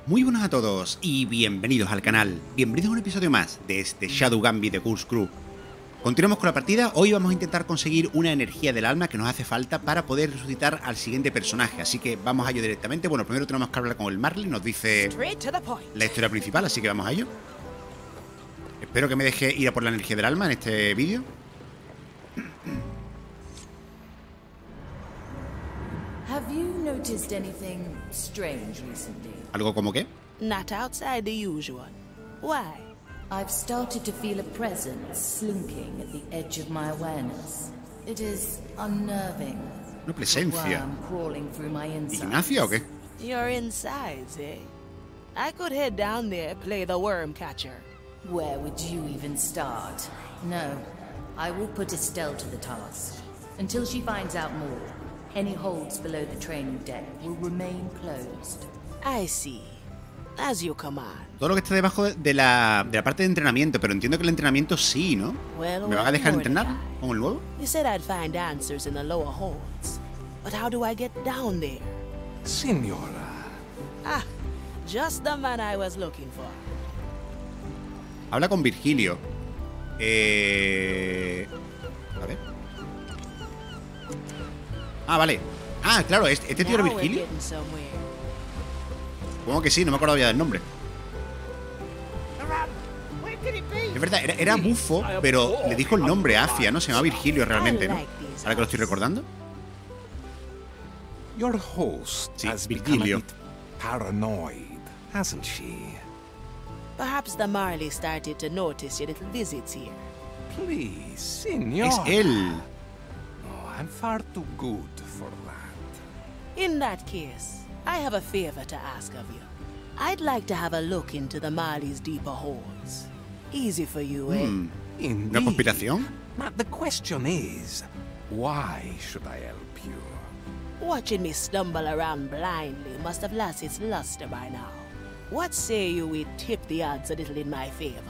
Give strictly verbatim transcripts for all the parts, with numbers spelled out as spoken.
Muy buenas a todos y bienvenidos al canal, bienvenidos a un episodio más de este Shadow Gambit de Ghost Crew. Continuamos con la partida. Hoy vamos a intentar conseguir una energía del alma que nos hace falta para poder resucitar al siguiente personaje, así que vamos a ello directamente. Bueno, primero tenemos que hablar con el Marley, nos dice la historia principal, así que vamos a ello. Espero que me deje ir a por la energía del alma en este vídeo. Have you noticed anything strange recently? ¿Algo como qué? Not outside the usual. Why? I've started to feel a presence slinking at the edge of my awareness. It is unnerving. Una presencia. Worm crawling through my insides. ¿Ignacia o qué? Your insides, eh? I could head down there, play the worm catcher. Where would you even start? No, I will put Estelle to the task. Until she finds out more, any holds below the training deck will remain closed. I see. As you command. Todo lo que está debajo de la, de la parte de entrenamiento, pero entiendo que el entrenamiento sí, ¿no? Well, ¿Me van a dejar well, entrenar Mordecai. con el nuevo? You said I'd find answers in the lower holds. But how do I get down there? Signora, Ah, just the man I was looking for. Habla con Virgilio. Eh... A ver. Ah, vale. Ah, claro, este, este tío era Now we're Virgilio. getting somewhere. Supongo que sí, no me acordaba ya del nombre. Es verdad, era, era bufo, pero le dijo el nombre a Afia, ¿no? Se llama Virgilio realmente, ¿no? Ahora que lo estoy recordando. your host Sí, has become a Virgilio. bit paranoid, hasn't she? Perhaps the Marley started to notice your little visits here. Please, Signora. Es él. Oh, I'm far too good for that. In that case, I have a favor to ask of you. I'd like to have a look into the Marley's deeper holes. Easy for you, eh? Hmm. Indeed. ¿Una conspiración? But the question is, why should I help you? Watching me stumble around blindly must have lost its luster by now. What say you we tip the odds a little in my favor?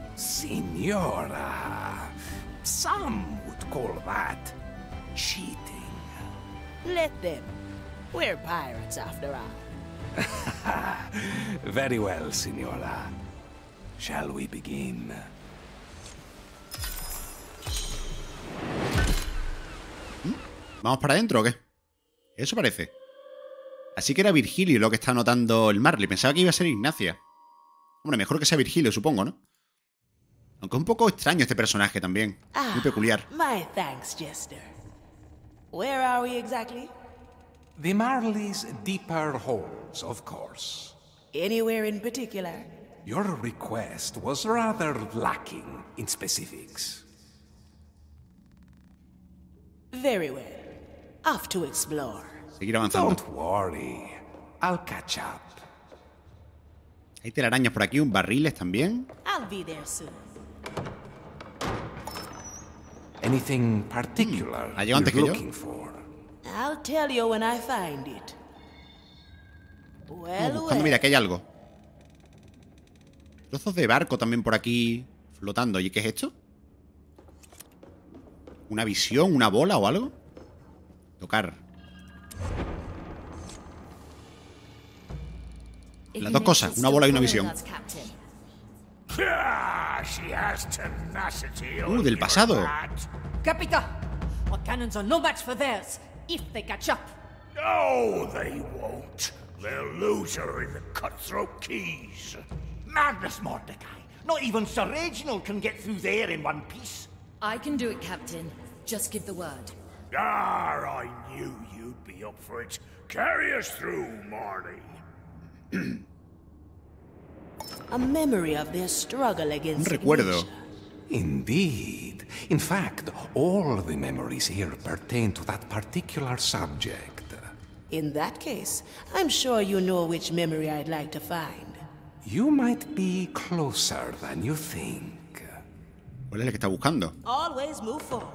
Signora, some would call that cheating. Let them. We're pirates after all. Very well, Signora. Shall we begin? ¿Vamos para adentro o qué? Eso parece. Así que era Virgilio lo que está anotando el Marley. Pensaba que iba a ser Ignacia. Hombre, mejor que sea Virgilio, supongo, ¿no? Aunque es un poco extraño este personaje también. Muy peculiar. My thanks, Jester. Where are we exactly? The Marley's deeper holes, of course. Anywhere in particular? Your request was rather lacking in specifics. Very well. Off to explore. Seguir avanzando. Don't worry, I'll catch up. Hay telarañas por aquí, un barriles también. I'll be there soon. Anything particular Ha llegado antes que you're yo. looking for? I'll tell you when I find it. Estamos Well, buscando, well. mira, aquí hay algo. Trozos de barco también por aquí flotando. ¿Y qué es esto? ¿Una visión? ¿Una bola o algo? Tocar. If Las you dos cosas, make it una bola y una still visión. following us, Captain. Ah, she has tenacity. Uh, del pasado. Capita! Our cannons are no match for theirs, if they catch up. No, they won't. They'll lose her in the cutthroat keys. Magnus Mordecai! Not even Sir Reginald can get through there in one piece. I can do it, Captain. Just give the word. Ah, I knew you'd be up for it. Carry us through, Marley. A memory of their struggle Un against recuerdo. Ignitia. Indeed. In fact, all the memories here pertain to that particular subject. In that case, I'm sure you know which memory I'd like to find. You might be closer than you think. ¿Cuál es el que está buscando? Always move forward.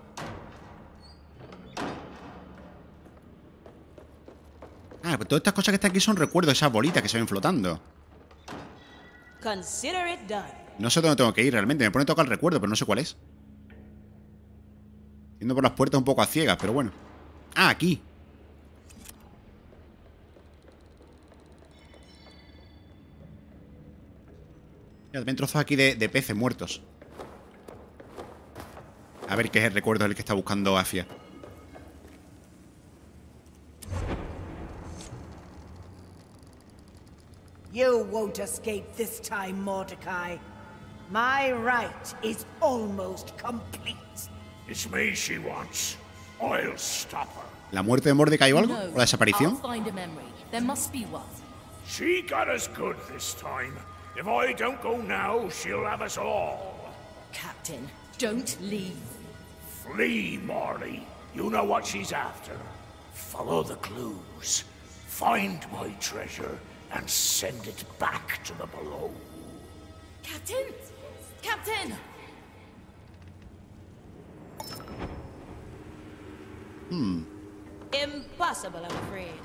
Ah, pues todas estas cosas que están aquí son recuerdos, esas bolitas que se ven flotando. Consider it done. No sé dónde tengo que ir realmente. Me pone a tocar el recuerdo, pero no sé cuál es. Yendo por las puertas un poco a ciegas, pero bueno. Ah, aquí. Mira, también trozos aquí de, de peces muertos. A ver qué es el recuerdo del que está buscando Afia. You won't escape this time, Mordecai. My right is almost complete. It's me she wants. I'll stop her. ¿La muerte de Mordecai o algo? No, ¿O la desaparición? I'll find a memory. There must be one. She got us good this time. If I don't go now, she'll have us all. Captain, don't leave. Flee, Marley. You know what she's after. Follow the clues. Find my treasure and send it back to the below. Captain! Captain! Hmm. Impossible, I'm afraid.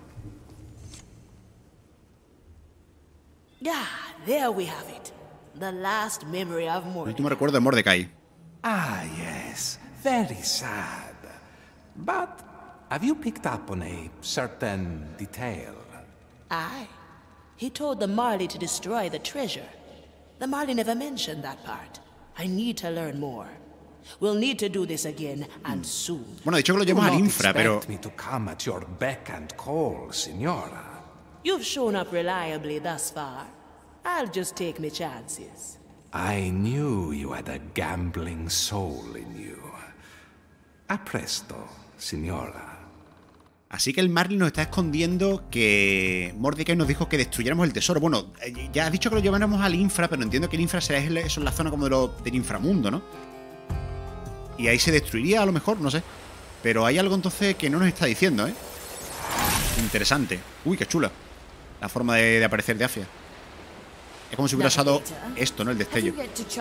Ah, there we have it. The last memory of El Mordecai. último recuerdo de Mordecai. Ah, yes. Very sad. But have you picked up on a certain detail? Aye. He told the Marley to destroy the treasure. The Marley never mentioned that part. I need to learn more. We'll need to do this again, and soon. Bueno, de hecho que lo Do llevamos al not infra, pero... expect me to come at your beck and call, Signora. You've shown up reliably thus far. I'll just take my chances. I knew you had a gambling soul in you. A presto, Signora. Así que el Marley nos está escondiendo que Mordecai nos dijo que destruyéramos el tesoro. Bueno, ya ha dicho que lo lleváramos al infra, pero entiendo que el infra será eso en la zona como de lo, del inframundo, ¿no? Y ahí se destruiría a lo mejor, no sé. Pero hay algo entonces que no nos está diciendo, ¿eh? Interesante. Uy, qué chula la forma de, de aparecer de Afia. Es como si hubiera usado esto, ¿no? El destello.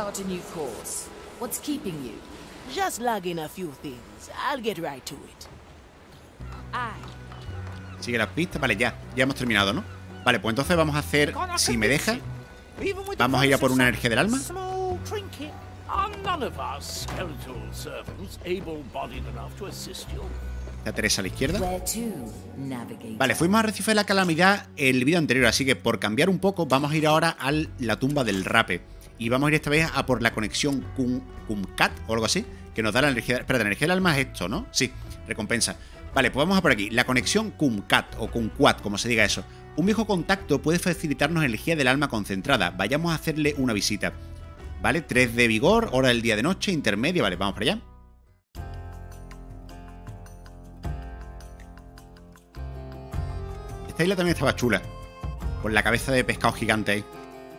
Just logging a few things. I'll get right to it. Aye. Sigue las pistas. Vale, ya. Ya hemos terminado, ¿no? Vale, pues entonces vamos a hacer... Si me deja, vamos a ir a por una energía del alma. La Teresa a la izquierda. Vale, fuimos a Arrecife de la Calamidad el vídeo anterior, así que por cambiar un poco vamos a ir ahora a la tumba del Rape. Y vamos a ir esta vez a por la conexión Kumkat o algo así, que nos da la energía... Espera, la energía del alma es esto, ¿no? Sí, recompensa. Vale, pues vamos a por aquí. La conexión Kumkat o Kumquat, como se diga eso. Un viejo contacto puede facilitarnos energía del alma concentrada. Vayamos a hacerle una visita. Vale, tres de vigor, hora del día de noche, intermedia. Vale, vamos para allá. Esta isla también estaba chula, con la cabeza de pescado gigante ahí.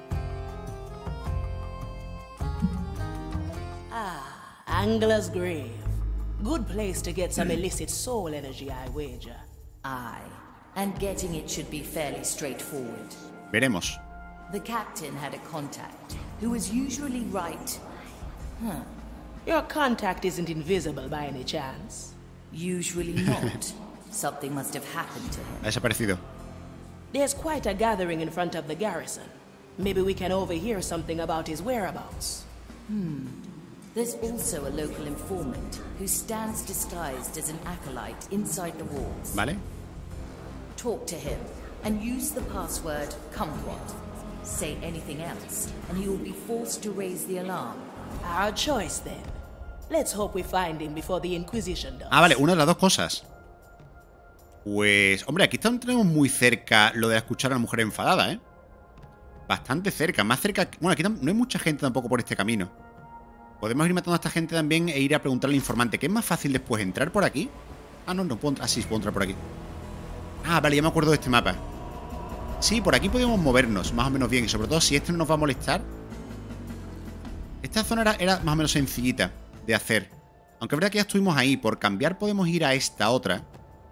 Ah, Angler's Grave. Good place to get some illicit soul energy, I wager. Aye, and getting it should be fairly straightforward. Veremos. The captain had a contact who was usually right. Huh. Your contact isn't invisible by any chance. Usually not. Something must have happened to him. Ha desaparecido. There's quite a gathering in front of the garrison. Maybe we can overhear something about his whereabouts. Hmm. There's also a local informant who stands disguised as an acolyte inside the walls. Vale. Talk to him and use the password Kumquat. Say anything else, and he will be forced to raise the alarm. Our choice, then. Let's hope we find him before the Inquisition does. Ah, vale, una de las dos cosas. Pues, hombre, aquí tenemos muy cerca lo de escuchar a la mujer enfadada, ¿eh? Bastante cerca, más cerca... Bueno, aquí no hay mucha gente tampoco por este camino. Podemos ir matando a esta gente también e ir a preguntarle al informante. ¿Qué es más fácil después? ¿Entrar por aquí? Ah, no, no puedo entrar. Ah, sí, puedo entrar por aquí. Ah, vale, ya me acuerdo de este mapa. Sí, por aquí podemos movernos más o menos bien. Y sobre todo si este no nos va a molestar. Esta zona era, era más o menos sencillita de hacer. Aunque es verdad que ya estuvimos ahí. Por cambiar podemos ir a esta otra.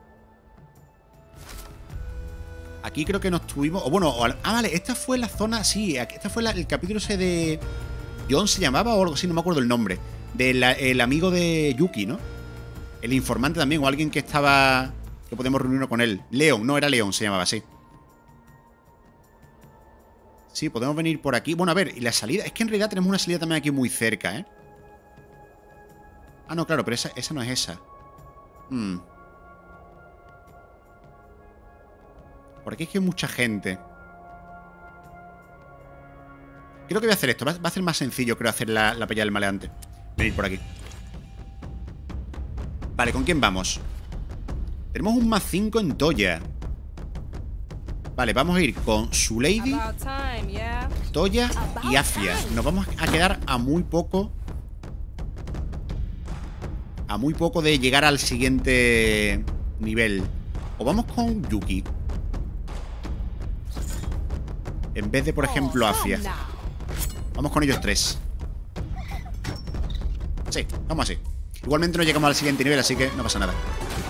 Aquí creo que nos tuvimos... O bueno, o, ah, vale, esta fue la zona... Sí, esta fue la, el capítulo ese de... John se llamaba o algo así, no me acuerdo el nombre. Del el amigo de Yuki, ¿no? El informante también, o alguien que estaba... Que podemos reunirnos con él. Leon, no, era Leon, se llamaba así. Sí, podemos venir por aquí. Bueno, a ver, y la salida... Es que en realidad tenemos una salida también aquí muy cerca, ¿eh? Ah, no, claro, pero esa, esa no es esa. Hmm. Por aquí es que hay mucha gente. Creo que voy a hacer esto. Va, va a ser más sencillo, creo, hacer la, la pelea del maleante. Venir por aquí. Vale, ¿con quién vamos? Tenemos un más cinco en Toya. Vale, vamos a ir con su Lady, Toya y Afia. Nos vamos a quedar a muy poco. A muy poco de llegar al siguiente nivel. O vamos con Yuki. En vez de, por ejemplo, Afia. Vamos con ellos tres. Sí, vamos así. Igualmente no llegamos al siguiente nivel, así que no pasa nada.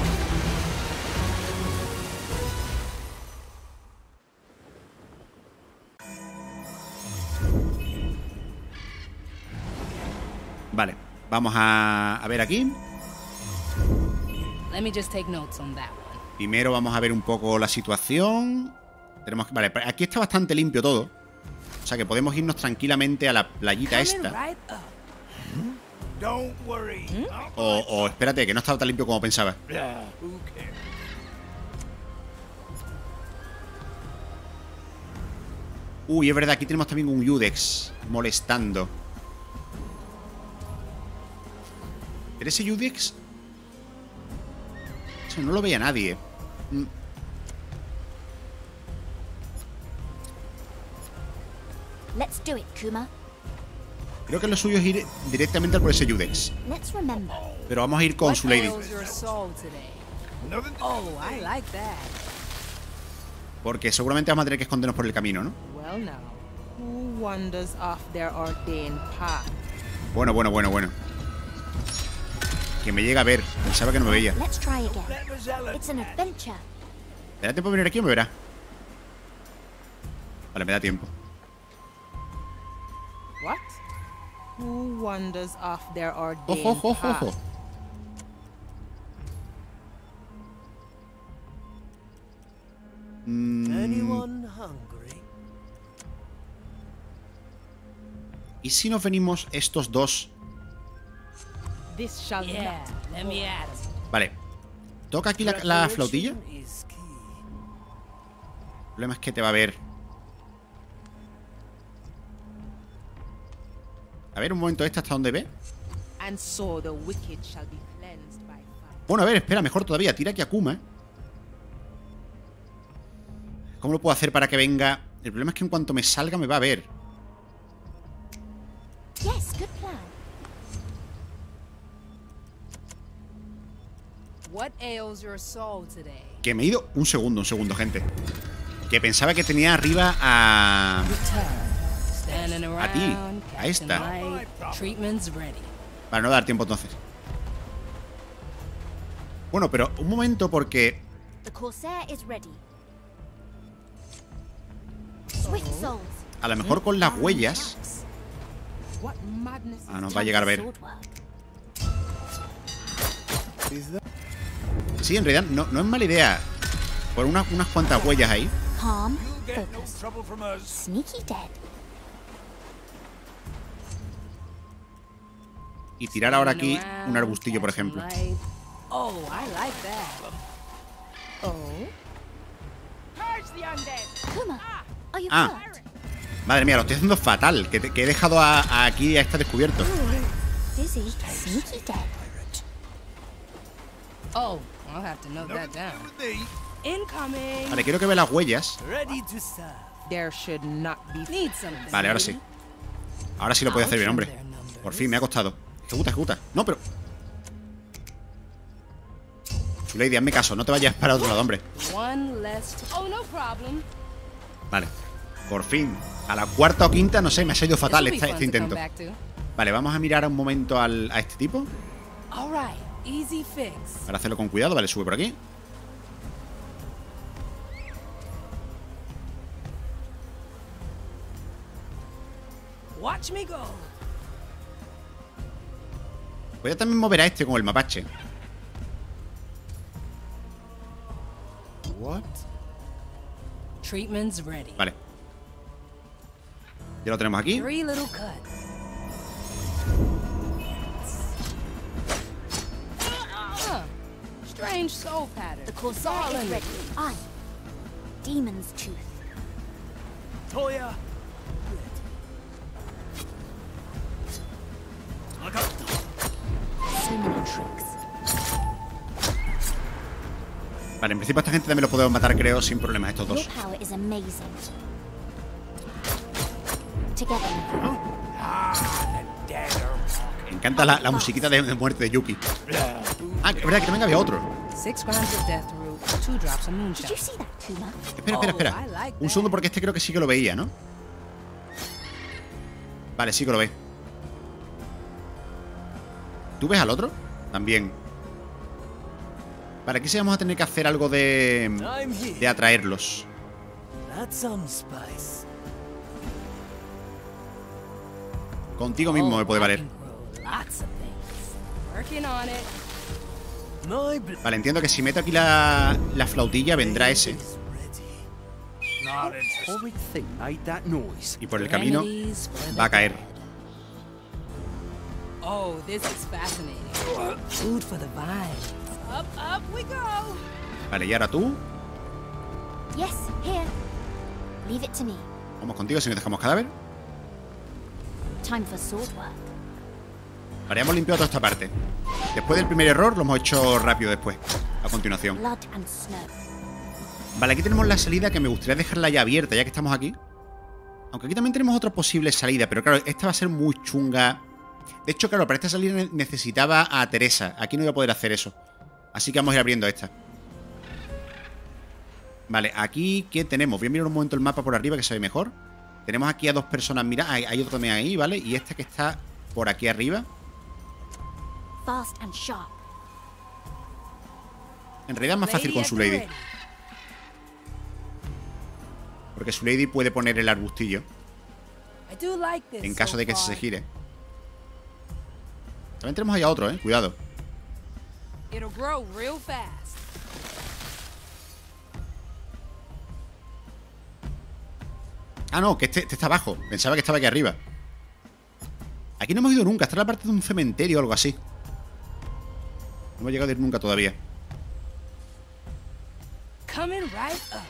Vale, vamos a, a ver aquí. Let me just take notes on that one. Primero vamos a ver un poco la situación. Tenemos que, vale, aquí está bastante limpio todo. O sea que podemos irnos tranquilamente a la playita esta. O, o espérate, que no estaba tan limpio como pensaba. Uy, es verdad, aquí tenemos también un Yudex molestando. ¿Pero ese Yudex? O sea, no lo veía nadie. Mm. Let's do it, Kuma. Creo que lo suyo es ir directamente por ese Yudex. Let's remember. Pero vamos a ir con su Lady. Oh, I like that. Porque seguramente vamos a tener que escondernos por el camino, ¿no? Well now, who wanders off their ordained path? Bueno, bueno, bueno, bueno. Que me llega a ver. Pensaba que no me veía. Let's try again. It's an adventure. ¿Me da tiempo de venir aquí o me verá? Vale, me da tiempo. What? Who wanders off their ordained Ojo, ojo, ojo, path? ojo. Mm. ¿Y si nos venimos estos dos? This shall Yeah, not. let me at 'em. Vale. ¿Toca aquí la, la flautilla? El problema es que te va a ver. A ver, un momento, ¿esta hasta dónde ve? And so the wicked shall be cleansed by fire. Bueno, a ver, espera, mejor todavía. Tira aquí a Kuma, ¿eh? ¿Cómo lo puedo hacer para que venga? El problema es que en cuanto me salga me va a ver. Yes, good plan. What ails your soul today? Que me he ido... Un segundo, un segundo, gente. Que pensaba que tenía arriba a... Standing around, A ti, a catching esta. light, treatment's ready. Para no dar tiempo entonces. Bueno, pero un momento porque... The Corsair is ready. Swift souls. A lo mejor con las huellas... What madness Ah, nos va a llegar a ver. Sí, en realidad no, no es mala idea. Por unas, unas cuantas huellas ahí. Calm, focus. Sneaky dead. Y tirar ahora aquí Standing around, un arbustillo, por catching ejemplo. light. Oh, I like that. Kuma, are you Ah. hurt? Madre mía, lo estoy haciendo fatal. Que, te- que he dejado a, a aquí a esta descubierto. Dizzy, sneaky dead. Oh, I'll have to note that down. Incoming. Vale, quiero que vea las huellas. there should not be. Need something. Vale, ahora sí. Ahora sí lo puedo hacer bien, hombre. Por fin, me ha costado. Ejecuta, ejecuta. No, pero... Su Lady, hazme caso. No te vayas para otro lado, hombre. One less. Oh, no problem. Vale. Por fin. A la cuarta o quinta, no sé, me ha salido fatal This'll be este, fun este to come intento. back to. Vale, vamos a mirar un momento al, a este tipo. All right, easy fix. Para hacerlo con cuidado. Vale, sube por aquí. Watch me go. Voy a también mover a este con el mapache. What? Treatment's ready. Vale. Ya lo tenemos aquí. Three little cuts. Huh. Strange soul pattern. The Corsair All is in ready. it. I. Demon's Tooth. Toya. So many tricks. Vale, en principio a esta gente también lo podemos matar, creo, sin problemas, estos Your dos. power is amazing. Together. Me encanta la, la musiquita de, de muerte de Yuki. Ah, es verdad que también había otro. Six grams of death root, two drops of moonshine. Did you see that, Kuma? Espera, espera, espera. Un segundo porque este creo que sí que lo veía, ¿no? Vale, sí que lo ve. ¿Tú ves al otro? También. Vale, aquí sí vamos a tener que hacer algo de... De atraerlos. Contigo mismo me puede valer. Vale, entiendo que si meto aquí la, la flautilla vendrá ese. Y por el camino va a caer. Oh, this is fascinating. Food for the vine. Up, up we go. Vale, y ahora tú. Yes, here. Leave it to me. Vamos contigo si nos dejamos cadáver. Time for sword work. Vale, hemos limpiado toda esta parte. Después del primer error lo hemos hecho rápido después. A continuación. Blood and snow. Vale, aquí tenemos la salida que me gustaría dejarla ya abierta ya que estamos aquí. Aunque aquí también tenemos otra posible salida. Pero claro, esta va a ser muy chunga. De hecho, claro, para esta salida necesitaba a Teresa. Aquí no voy a poder hacer eso. Así que vamos a ir abriendo esta. Vale, aquí, ¿qué tenemos? Voy a mirar un momento el mapa por arriba que se ve mejor. Tenemos aquí a dos personas, mira, hay, hay otro también ahí, ¿vale? Y este que está por aquí arriba. Fast and sharp. En realidad es más fácil con su lady. Porque su lady puede poner el arbustillo en caso de que se gire. También tenemos ahí a otro, ¿eh? Cuidado. It'll grow real fast. Ah, no, que este, este está abajo. Pensaba que estaba aquí arriba. Aquí no hemos ido nunca. Está en la parte de un cementerio o algo así. No hemos llegado a ir nunca todavía. Coming right up.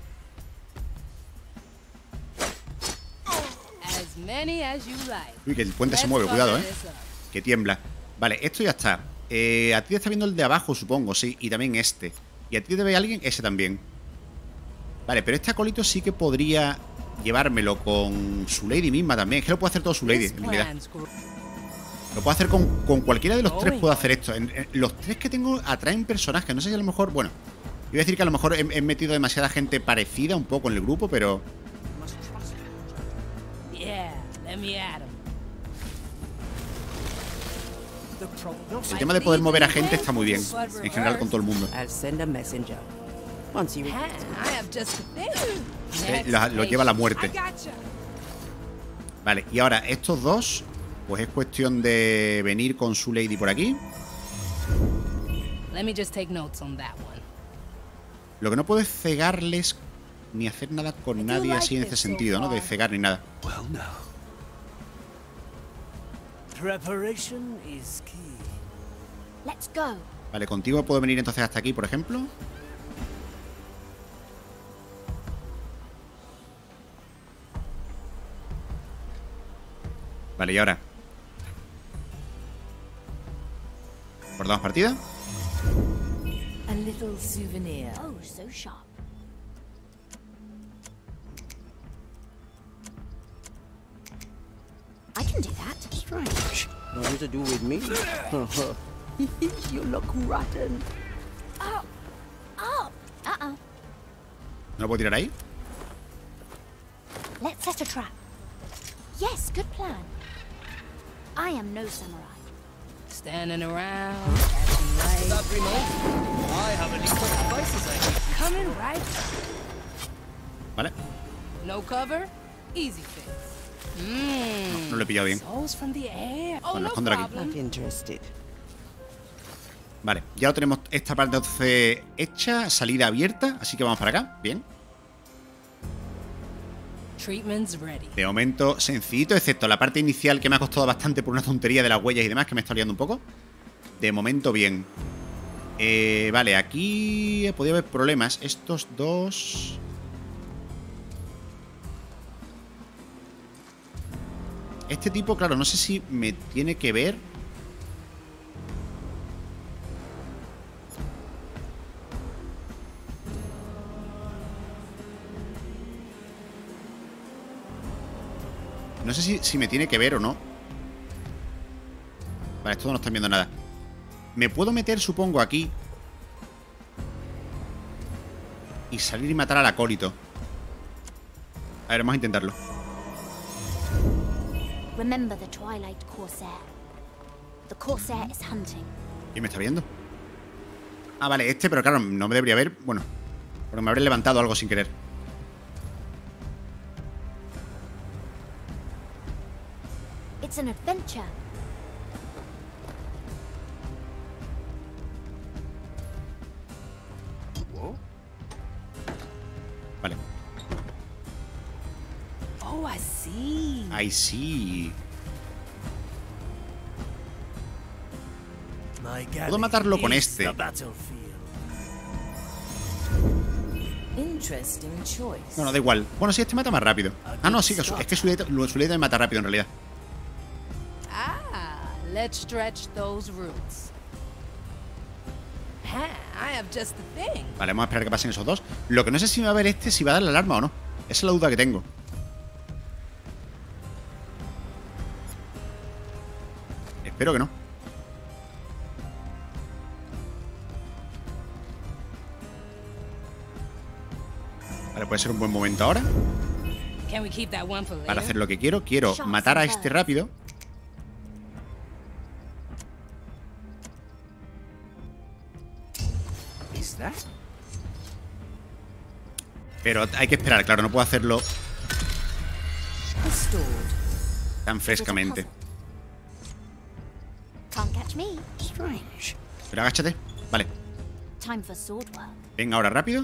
As many as you like. Uy, que el puente se mueve, cuidado, ¿eh? Que tiembla. Vale, esto ya está. Eh, a ti te está viendo el de abajo, supongo, sí. Y también este. Y a ti te ve alguien, ese también. Vale, pero este acolito sí que podría llevármelo con su lady misma también. Es que lo puede hacer todo su lady, en realidad. Lo puedo hacer con, con cualquiera de los tres, puedo hacer esto. En, en, los tres que tengo atraen personajes. No sé si a lo mejor, bueno, iba a decir que a lo mejor he, he metido demasiada gente parecida un poco en el grupo, pero... Yeah, let me at 'em. El tema de poder mover a gente está muy bien. En general con todo el mundo. Eh, lo, lo lleva a la muerte. Vale, y ahora estos dos, pues es cuestión de venir con su lady por aquí. Lo que no puedo es cegarles ni hacer nada con nadie así en este sentido, ¿no? De cegar ni nada. Let's go. Vale, contigo puedo venir entonces hasta aquí, por ejemplo. Vale, y ahora ¿guardamos partida? A little souvenir. Oh, so sharp. I can do that. Strange. Nothing to do with me. You look rotten. Oh, oh, uh-oh. ¿No lo puedo tirar ahí? Let's set a trap. Yes, good plan. I am no samurai. Standing around, acting right. That remote? I have any quick devices I need. Coming right. Vale. No cover, easy fix. Mm. No, no lo he pillado bien. Souls from the air. Oh, Bueno, no esconder aquí. problem. Not interested. Vale, ya lo tenemos esta parte entonces hecha, salida abierta, así que vamos para acá, bien. Treatment's ready. De momento sencillito, excepto la parte inicial que me ha costado bastante por una tontería de las huellas y demás, que me está liando un poco. De momento bien. Eh, vale, aquí podría haber problemas. Estos dos... Este tipo, claro, no sé si me tiene que ver. No sé si, si me tiene que ver o no. Vale, esto no están viendo nada. Me puedo meter, supongo, aquí y salir y matar al acólito. A ver, vamos a intentarlo. Remember the Twilight Corsair. The Corsair is hunting. ¿Quién me está viendo? Ah, vale, este, pero claro, no me debería ver. Bueno, porque me habré levantado algo sin querer. It's an adventure. Vale. Oh, I see. Ahí sí. Puedo matarlo con este. Interesting choice. Bueno, da igual. Bueno, sí, este mata más rápido. Ah, no, sí, que su, es que su letra me mata rápido en realidad. Ah, let's stretch those roots. Ha, I have just the thing. Vale, vamos a esperar que pasen esos dos. Lo que no sé si me va a ver este, si va a dar la alarma o no. Esa es la duda que tengo. Espero que no. Vale, puede ser un buen momento ahora Can we keep that one for para later? hacer lo que quiero. Quiero matar a este rápido. Pero hay que esperar, claro, no puedo hacerlo tan frescamente. Can't catch me. Strange. Pero agáchate. Vale. Time for sword work. Venga, ahora rápido.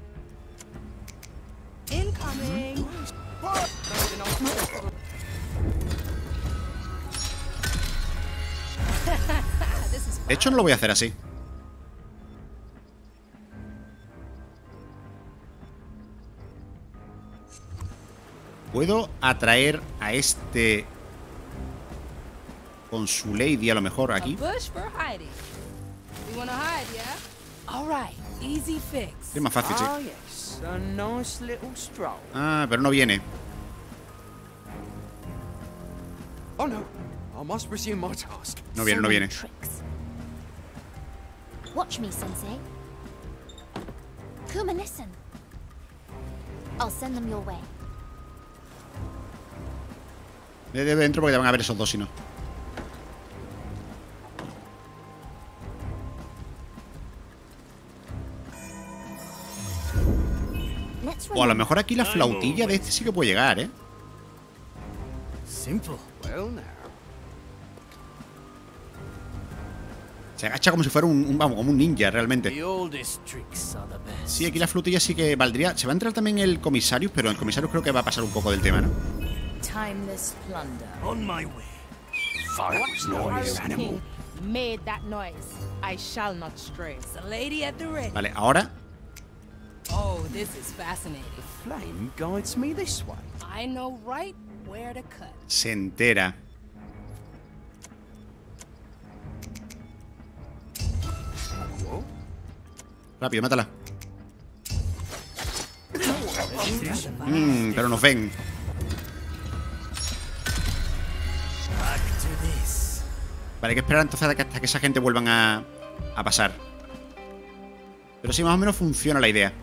Incoming. De hecho, no lo voy a hacer así. Puedo atraer a este con su lady a lo mejor aquí. A bush for hiding. You wanna hide, yeah? All right, easy fix. Es más fácil, sí. Ah, yes. A nice little stroll. Ah, pero no viene. Oh no, I must resume my task. No viene, no viene. Tricks. Watch me, Sensei. Kuma, listen. I'll send them your way. De dentro porque te van a ver esos dos si no. O a lo mejor aquí la flautilla de este sí que puede llegar, ¿eh? Simple. Well, now. Se agacha como si fuera un, un vamos, como un ninja realmente. The oldest tricks are the best. Sí, aquí la flautilla sí que valdría. Se va a entrar también el Comisarius, pero el Comisarius creo que va a pasar un poco del tema, ¿no? Timeless plunder. On my way. Fire's noise, animal. Made that noise. I shall not stray. It's a lady at the ready. Vale, ahora Oh, this is fascinating. Flame guides me this way. I know right where to cut. se entera. Rápido, mátala. Mmm, pero nos ven. Vale, hay que esperar entonces hasta que esa gente vuelvan a, a pasar. Pero sí, más o menos funciona la idea.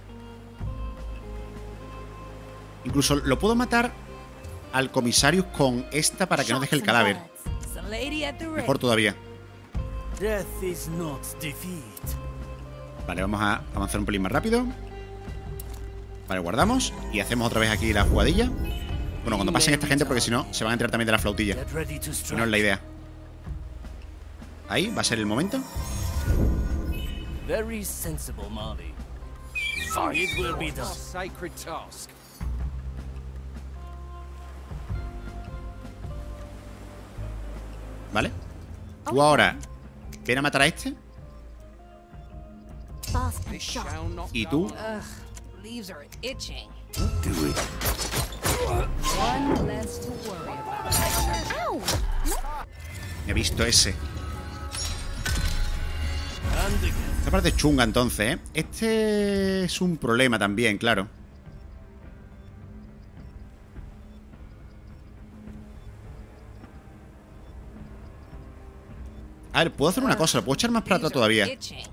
Incluso lo puedo matar al Comisarius con esta para que no deje el cadáver. Mejor todavía. Vale, vamos a avanzar un pelín más rápido. Vale, guardamos y hacemos otra vez aquí la jugadilla. Bueno, cuando pasen esta gente, porque si no se van a enterar también de la flautilla. Y no es la idea. Ahí va a ser el momento. Very sensible, Marley. It will be done. Sacred task. Vale. Tú ahora ven a matar a este. Y tú Ugh, leaves are itching. Do it. One less to worry about. Ow! He visto ese. Esta parte es chunga entonces, ¿eh? Este es un problema también, claro. A ver, puedo hacer una cosa, lo puedo echar más para atrás todavía.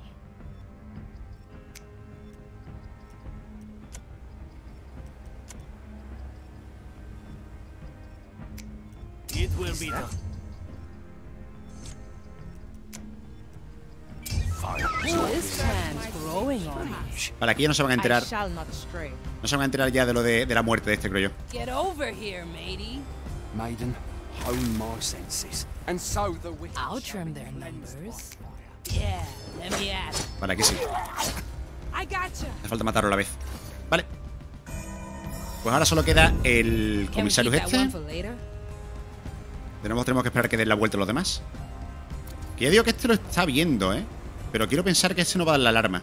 It will be done. This plan's growing on me. Vale, aquí ya no se van a enterar. I shall not stray. No se van a enterar ya de lo de, de la muerte de este, creo yo. Get over here, matey. Maiden, hone my senses. And so the witch. I'll trim their numbers. Yeah, let me at it. Vale, aquí sí. I gotcha. Hace falta matarlo a la vez. Vale. Pues ahora solo queda el Can we comisario keep that este. one for later? De nuevo tenemos que esperar que den la vuelta los demás. Que ya digo que este lo está viendo, ¿eh? Pero quiero pensar que este no va a dar la alarma.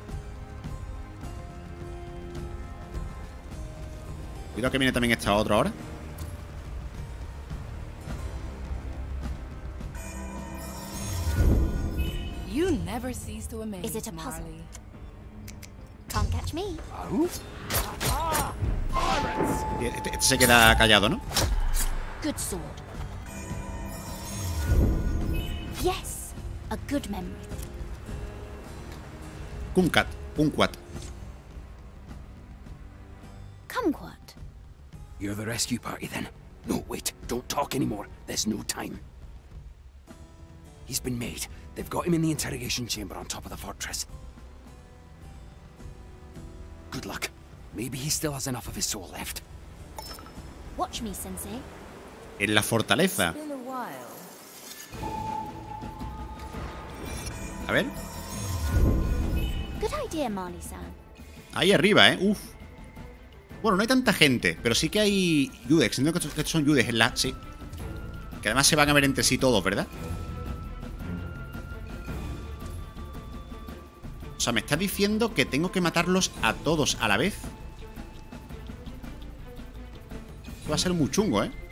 Cuidado que viene también esta otra ahora. You never cease to amaze, Is it a puzzle? Marley. Can't catch me. Y Este, este se queda callado, ¿no? Good sword. Yes, a good memory. Kumquat, Kumquat. Kumquat. You're the rescue party then? No, wait, don't talk anymore. There's no time. He's been made. They've got him in the interrogation chamber on top of the fortress. Good luck. Maybe he still has enough of his soul left. Watch me, Sensei. En la fortaleza. Been a while. A ver. Good idea, Marley-san. Ahí arriba, ¿eh? Uf. Bueno, no hay tanta gente, pero sí que hay Yudex. Entiendo que estos, que estos son Yudex en la... Sí. Que además se van a ver entre sí todos, ¿verdad? O sea, me está diciendo que tengo que matarlos a todos a la vez. Esto va a ser muy chungo, ¿eh?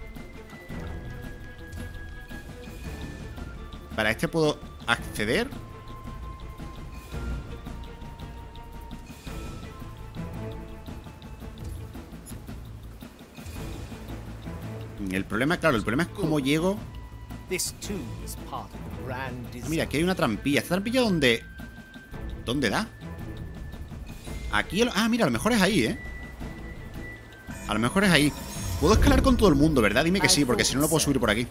Para este puedo acceder. El problema, claro, el problema es cómo llego. This too is part of the grand design. Mira, aquí hay una trampilla. ¿Esta trampilla dónde? ¿Dónde da? Aquí... Ah, mira, a lo mejor es ahí, ¿eh? A lo mejor es ahí. Puedo escalar con todo el mundo, ¿verdad? Dime que sí, porque si no, no puedo subir por aquí.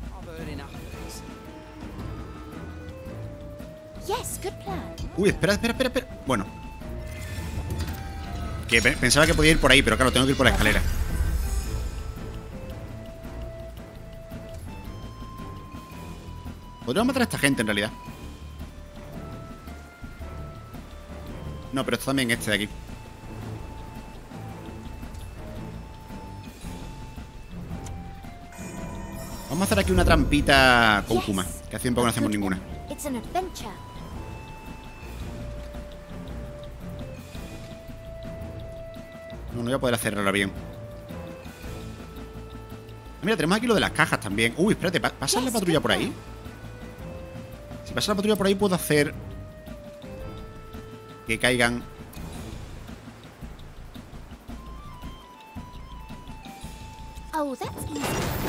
Yes, good plan. Uy, espera, espera, espera, espera. Bueno. Que pe- pensaba que podía ir por ahí, pero claro, tengo que ir por la escalera. Podríamos matar a esta gente, en realidad. No, pero esto también este de aquí. Vamos a hacer aquí una trampita con Kuma, que hace tiempo que no hacemos ninguna. It's an adventure. No, no voy a poder hacerlo bien. Mira, tenemos aquí lo de las cajas también. Uy, espérate, ¿pa- ¿pasa la patrulla por ahí? Si pasa la patrulla por ahí puedo hacer que caigan. Oh, that's easy.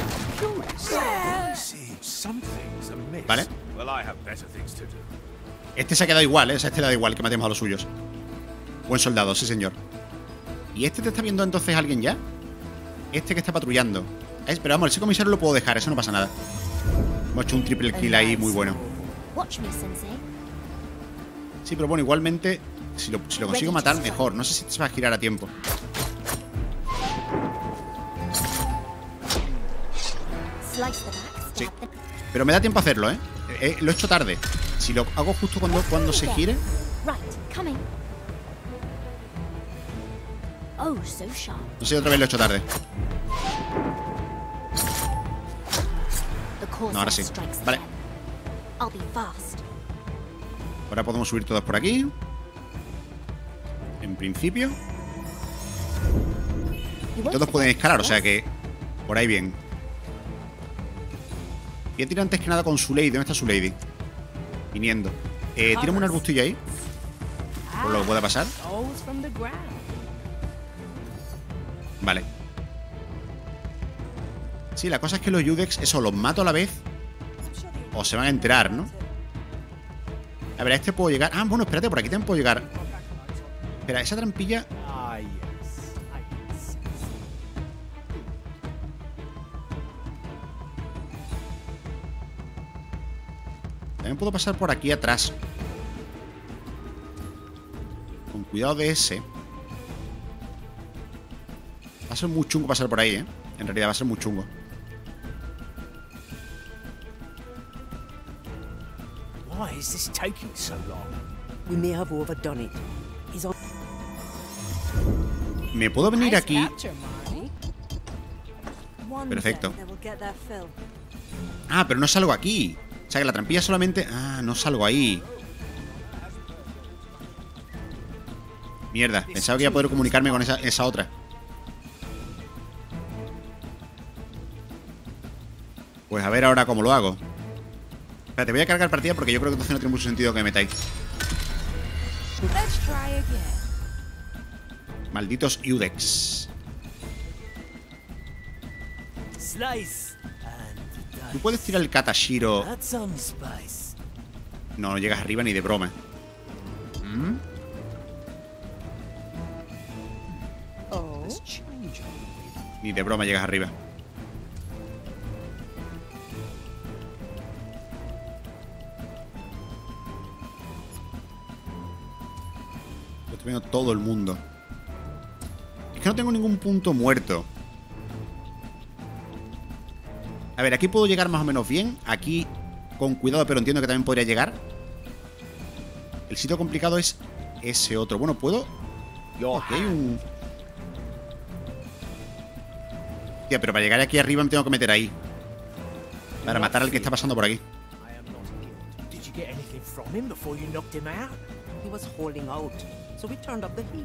See, something's amiss. Vale. Well, I have better things to do. Este se ha quedado igual, ¿eh? O sea, este le da igual que matemos a los suyos. Buen soldado, sí señor. ¿Y este te está viendo entonces alguien ya? Este que está patrullando. Es, pero vamos, ese comisario lo puedo dejar, eso no pasa nada. Hemos hecho un triple kill ahí muy bueno. Watch me, Sensei. Sí, pero bueno, igualmente, si lo, si lo consigo matar, mejor. No sé si se va a girar a tiempo. Slice the back, Sí. stab the... Pero me da tiempo a hacerlo, ¿eh? Eh, Lo he hecho tarde. Si lo hago justo cuando, cuando se gire. Right, coming. Oh, so sharp. No sé, otra vez lo he hecho tarde. The Corsair No, ahora sí. strikes Vale. again. I'll be fast. Ahora podemos subir todos por aquí. En principio. You Y won't todos pueden forget, escalar, o sea yes? que... Por ahí bien. Voy a tirar antes que nada con su lady. ¿Dónde está su lady? Viniendo. Eh, tírame un arbustillo ahí. Por lo que pueda pasar. Vale. Sí, la cosa es que los Yudex, eso, los mato a la vez. O se van a enterar, ¿no? A ver, a este puedo llegar. Ah, bueno, espérate, por aquí también puedo llegar. Espera, esa trampilla. También puedo pasar por aquí atrás. Con cuidado de ese. Va a ser muy chungo pasar por ahí, ¿eh? En realidad va a ser muy chungo. Why is this taking so long? We may have overdone it. He's on... Me puedo venir aquí. Perfecto. Ah, pero no salgo aquí. O sea que la trampilla solamente... Ah, no salgo ahí. Mierda, pensaba que iba a poder comunicarme con esa, esa otra. Pues a ver ahora cómo lo hago. Espérate, voy a cargar partida porque yo creo que entonces no tiene mucho sentido que me metáis. Malditos Yudex. ¿Tú puedes tirar el Katashiro? No, no llegas arriba ni de broma. ¿Mm? Ni de broma llegas arriba. Lo estoy viendo todo el mundo. Es que no tengo ningún punto muerto. A ver, aquí puedo llegar más o menos bien. Aquí con cuidado, pero entiendo que también podría llegar. El sitio complicado es ese otro. Bueno, ¿puedo? Ok, un... Tía, pero para llegar aquí arriba me tengo que meter ahí. Para matar al que está pasando por aquí. Did you get anything from him before you knocked him out? He was holding out, so we turned up the heat.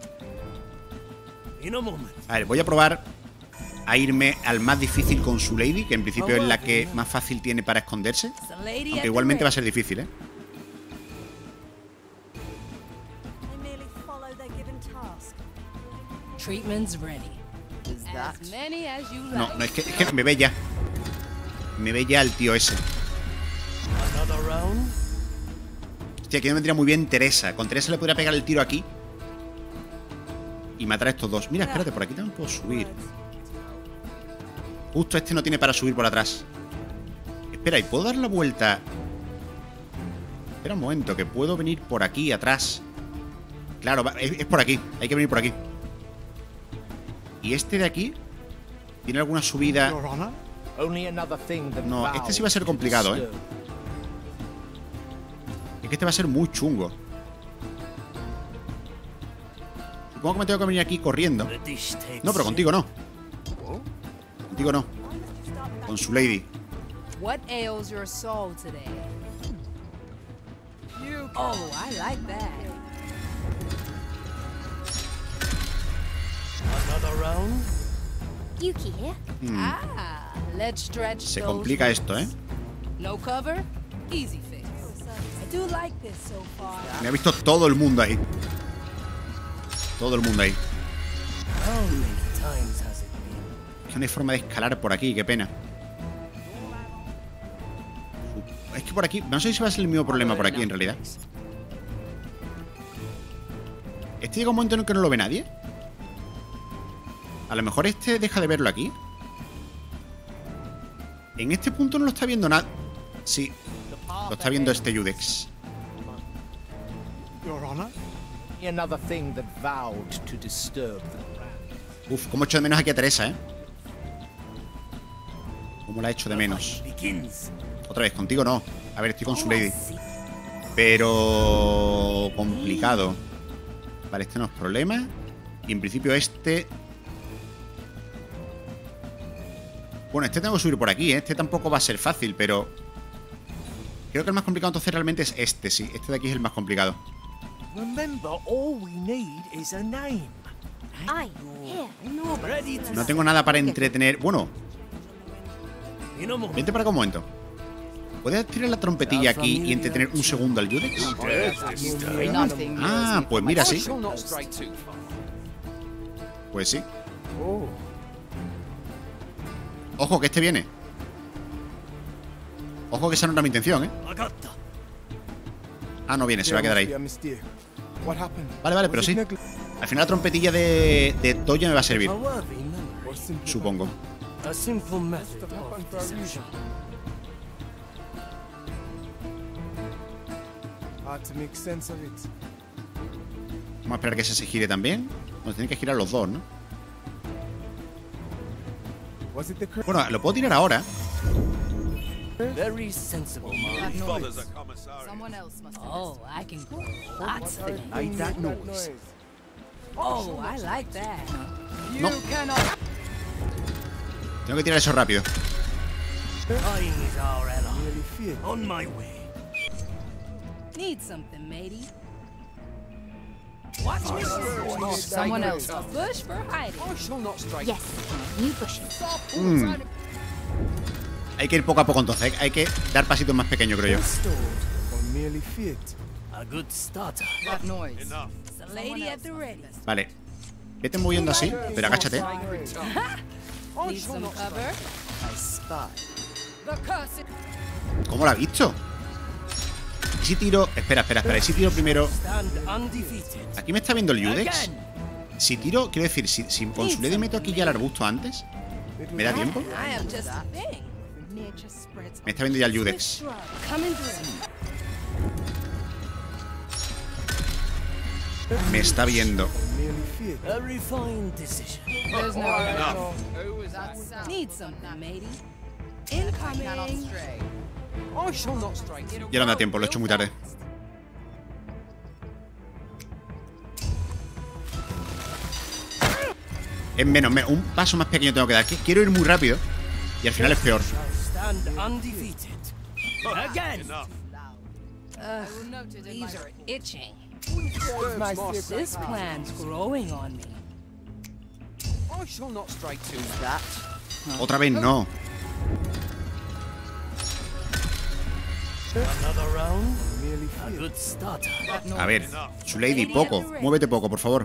In a moment. A ver, voy a probar a irme al más difícil con su lady, que en principio es la que más fácil tiene para esconderse. Aunque igualmente va a ser difícil, ¿eh? Treatment's ready. No, no, es que, es que me ve ya. Me ve ya el tío ese. Hostia, aquí me vendría muy bien Teresa. Con Teresa le podría pegar el tiro aquí y matar a estos dos. Mira, espérate, por aquí también puedo subir. Justo este no tiene para subir por atrás. Espera, ¿y puedo dar la vuelta? Espera un momento, que puedo venir por aquí, atrás. Claro, es, es por aquí. Hay que venir por aquí. ¿Y este de aquí? ¿Tiene alguna subida? No, este sí va a ser complicado, ¿eh? Es que este va a ser muy chungo. Supongo que me tengo que venir aquí corriendo. No, pero contigo no. Contigo no. Con su lady. What ails your soul today? Oh, I like that. Another round? Yuki here. Hmm. Ah, let's stretch. Se complica esto, ¿eh? No cover, easy fix. I do like this so far. Me ha visto todo el mundo ahí. Todo el mundo ahí. Es que no hay forma de escalar por aquí, qué pena. Es que por aquí, no sé si va a ser el mismo problema por aquí en realidad. Este llega un momento en el que no lo ve nadie. A lo mejor este deja de verlo aquí. En este punto no lo está viendo nada. Sí, lo está viendo este Yudex. Uf, cómo echo de menos aquí a Teresa, ¿eh? Cómo la echo de menos. Otra vez, contigo no. A ver, estoy con su lady. Pero... complicado. Vale, este no es problema. Y en principio este... Bueno, este tengo que subir por aquí, ¿eh? Este tampoco va a ser fácil, pero... Creo que el más complicado entonces realmente es este, sí. Este de aquí es el más complicado. No tengo nada para entretener... Bueno. Vente para acá un momento. ¿Puedes tirar la trompetilla aquí y entretener un segundo al Judex? Ah, pues mira, sí. Pues sí. Ojo, que este viene. Ojo, que esa no era mi intención, ¿eh? Ah, no viene, se va a quedar ahí. Vale, vale, pero sí. Al final la trompetilla de, de Toya me va a servir. Supongo. Vamos a esperar que ese se gire también. Nos tienen que girar los dos, ¿no? Bueno, lo puedo tirar ahora. Very sensible, Marley. Someone else must. Oh, I can go lots of things. Like that noise. Oh, I like that. You No. cannot. Tengo que tirar eso rápido. On my way. Need something, matey. Watch me. Someone else. A bush for hiding. I shall not strike. Yes, new bushes. Mm. Hay que ir poco a poco entonces. Hay que dar pasitos más pequeños, creo yo. A good starter. That noise. It's a lady at the ready. Vale. Vete moviendo así, pero agáchate. Need some cover. I spot. The curse. ¿Cómo lo ha visto? ¿Y si tiro? Espera, espera, espera. ¿Y si tiro primero? Stand undefeated. ¿Aquí me está viendo el Judex? Si tiro, quiero decir, si, si con su lady meto aquí ya el arbusto antes, ¿me da tiempo? I am just a thing. Me está viendo ya el Judex. Coming through. Me está viendo. A refined decision. There's no enough. Need something, matey. Incoming. I shall not strike. Ya no me da tiempo, lo he hecho muy tarde. Es menos, menos, un paso más pequeño tengo que dar. Quiero ir muy rápido y al final es peor. Stand undefeated. Again. Ugh, these are itching. This plan's growing on me. I shall not strike too. That. Otra vez no. Another round. A good starter. A ver, su lady, poco. Muévete poco, por favor.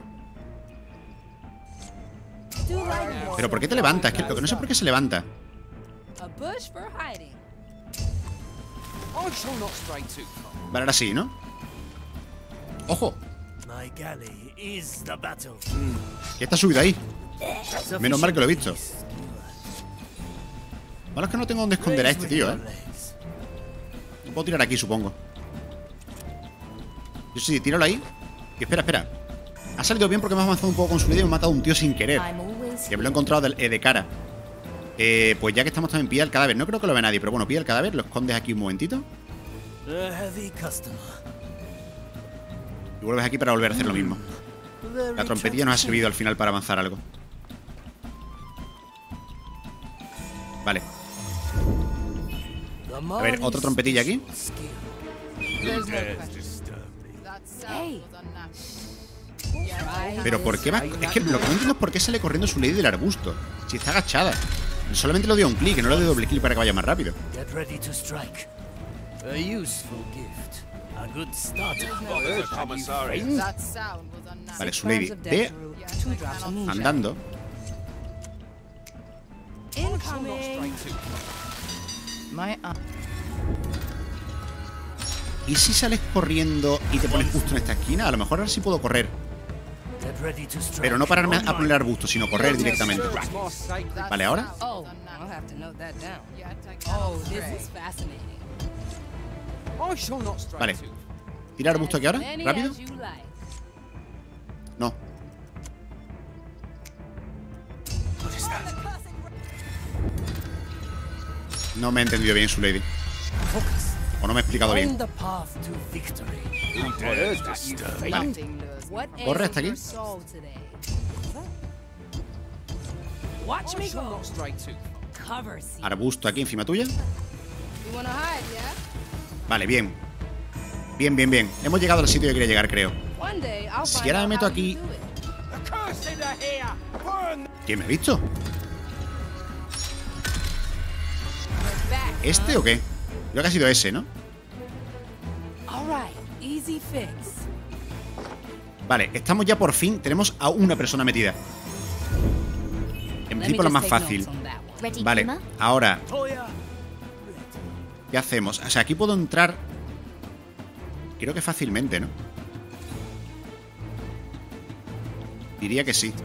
Pero ¿por qué te levantas? Es que lo que no sé por qué se levanta. A bush for hiding. I shall not strike too. Vale, ahora sí, ¿no? ¡Ojo! My galley is the battle. ¿Qué está subido ahí? Menos mal que lo he visto. Malo es que no tengo dónde esconder a este tío, ¿eh? Lo puedo tirar aquí, supongo. Yo sí, tíralo ahí. Y espera, espera. Ha salido bien porque me ha avanzado un poco con su lady y me ha matado a un tío sin querer. Que me lo he encontrado de, eh, de cara. Eh, pues ya que estamos también, pilla el cadáver. No creo que lo vea nadie, pero bueno, pilla el cadáver, lo escondes aquí un momentito. A heavy customer. Y vuelves aquí para volver a hacer lo mismo. La trompetilla nos ha servido al final para avanzar algo. Vale. A ver, otra trompetilla aquí. Pero ¿por qué va? Es que lo que no entiendo es por qué sale corriendo su lady del arbusto. Si está agachada. Solamente le doy un clic, no le doy doble clic para que vaya más rápido. Get ready to strike. A useful gift. A good starter. Vale, su lady. Ve andando. ¿Y si sales corriendo y te pones justo en esta esquina? A lo mejor ahora sí puedo correr. Pero no pararme a poner arbusto, sino correr directamente. Vale, ¿ahora? Vale. ¿Tira arbusto aquí ahora? ¿Rápido? No. No me he entendido bien su lady. O no me he explicado bien. Vale. Corre hasta aquí. Arbusto aquí encima tuya. Vale, bien. Bien, bien, bien. Hemos llegado al sitio que quería llegar, creo. Si ahora me meto aquí... ¿Quién me ha visto? ¿Este o qué? Creo que ha sido ese, ¿no? All right, easy fix. Vale, estamos ya por fin. Tenemos a una persona metida. En principio la más fácil. Vale, ahora ¿qué hacemos? O sea, aquí puedo entrar. Creo que fácilmente, ¿no? Diría que sí.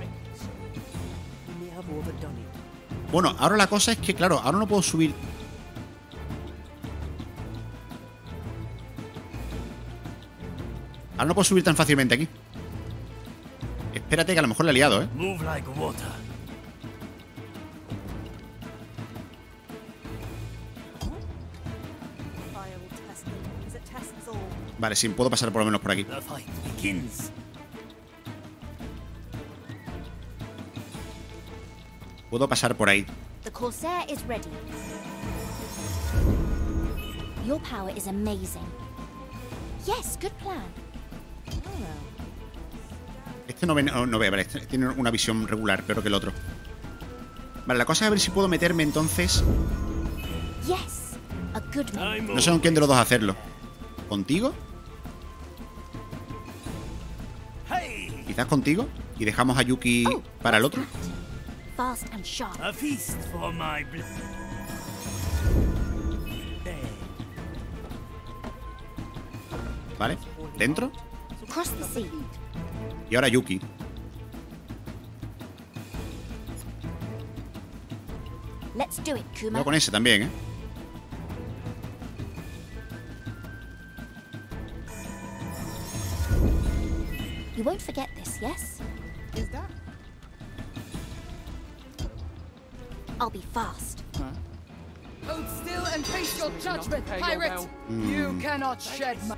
Bueno, ahora la cosa es que, claro, ahora no puedo subir. Ahora no puedo subir tan fácilmente aquí. Espérate, que a lo mejor le he liado, ¿eh? Move like water. Vale, sí, puedo pasar por lo menos por aquí. The fight begins. Puedo pasar por ahí. The Corsair is ready. Your power is amazing. Yes, good plan. Este no ve, no, no ve, vale, este tiene una visión regular, peor que el otro. Vale, la cosa es a ver si puedo meterme entonces. Yes, a good man. No sé con quién de los dos hacerlo. ¿Contigo? Quizás contigo. Y dejamos a Yuki Oh, para el otro. Fast and sharp. A feast for my blood. Vale, dentro. Cross the sea. Y ahora Yuki. Let's do it, Kuma. Voy con ese también, ¿eh? You won't forget this, yes? Is that? I'll be fast. Hold still and face your judgment, pirate. You cannot shed my...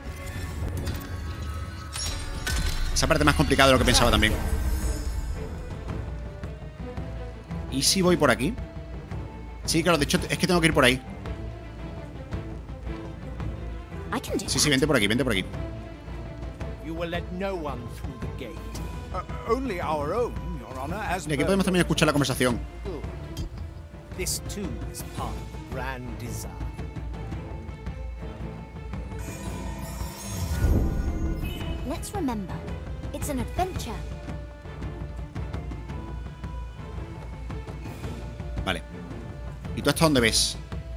Esa parte más complicada de lo que pensaba también. ¿Y si voy por aquí? Sí, claro, de hecho es que tengo que ir por ahí. I can do Sí, sí, vente por aquí, vente por aquí. You will let no one through the gate. Uh, only our own, Your Honor, as Y aquí podemos también escuchar la conversación. This too is part of the grand design. Let's remember, it's an adventure. Vale. ¿Y tú hasta dónde ves?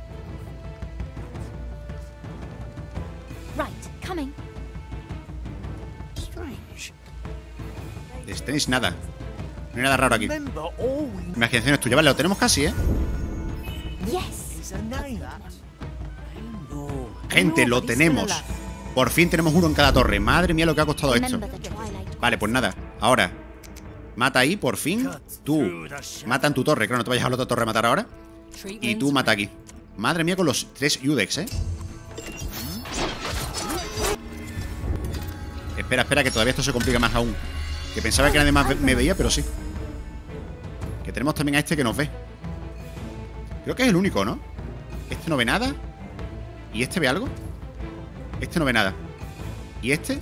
Right, coming. Strange. Tenéis nada. No hay nada raro aquí. Remember all we Imaginación es tuya. Vale, lo tenemos casi, ¿eh? Yes. is a name. Gente, lo tenemos. Por fin tenemos uno en cada torre. Madre mía, lo que ha costado esto. Remember the Twilight. Vale, pues nada. Ahora, mata ahí, por fin. Tú, mata en tu torre. Claro, no te vayas a la otra torre a matar ahora. Y tú mata aquí. Madre mía, con los tres Yudex, ¿eh? Espera, espera, que todavía esto se complica más aún. Que pensaba que nadie más me veía, pero sí. Que tenemos también a este que nos ve. Creo que es el único, ¿no? Este no ve nada. ¿Y este ve algo? Este no ve nada. ¿Y este?